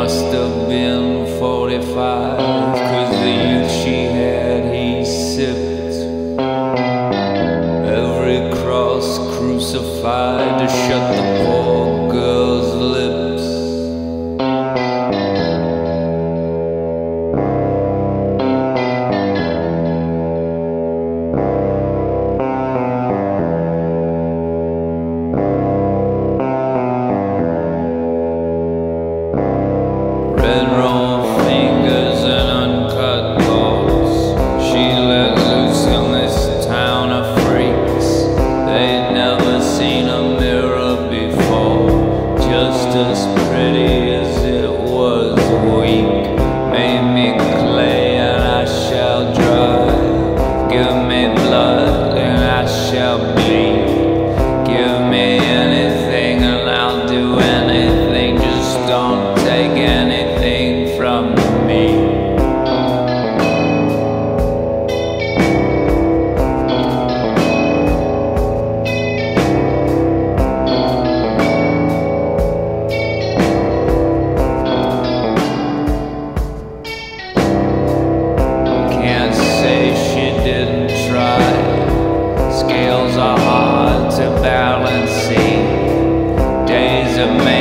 must have been 45, 'cause the youth she had he sipped every cross crucified to shut the poor girl's lips. Red raw fingers and uncut balls, she let loose in this town of freaks. They'd never seen a mirror before, just as pretty as it was weak. Made me clay and I shall dry. Give me blood and I shall bleed. Give me anything and I'll do anything, just don't take anything from me. Can't say she didn't try. Scales are hard to balance, see. Days of